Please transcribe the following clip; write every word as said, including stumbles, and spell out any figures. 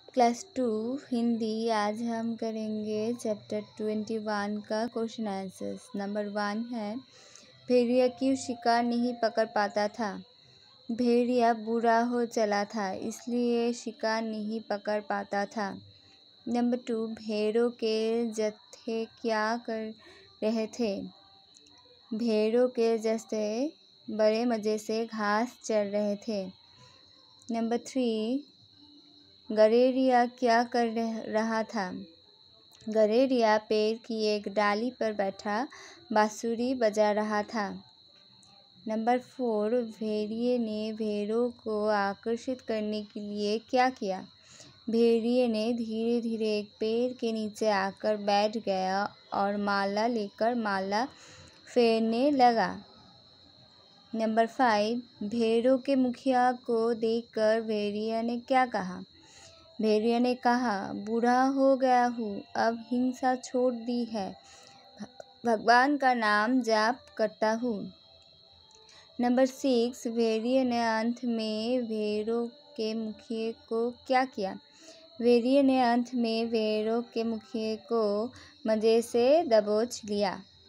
Class to Hindi. आज हम करेंगे चैप्टर ट्वेंटी वन का क्वेश्चन आंसर्स। नंबर वन है, भेड़िया क्यों शिकार नहीं पकड़ पाता था? भेड़िया बुरा हो चला था, इसलिए शिकार नहीं पकड़ पाता था। नंबर टू, भेड़ों के जत्थे क्या कर रहे थे? भेड़ों के जत्थे बड़े मज़े से घास चर रहे थे। नंबर थ्री, गडेरिया क्या कर रहा था? गडेरिया पेड़ की एक डाली पर बैठा बांसुरी बजा रहा था। नंबर फोर, भेड़िए ने भेड़ों को आकर्षित करने के लिए क्या किया? भेड़िए ने धीरे धीरे एक पेड़ के नीचे आकर बैठ गया और माला लेकर माला फेरने लगा। नंबर फाइव, भेड़ों के मुखिया को देखकर भेड़िया ने क्या कहा? भेड़िया ने कहा, बूढ़ा हो गया हूँ, अब हिंसा छोड़ दी है, भगवान का नाम जाप करता हूँ। नंबर सिक्स, भेड़िए ने अंत में भेड़ों के मुखिए को क्या किया? भेड़िए ने अंत में भेड़ों के मुखिए को मज़े से दबोच लिया।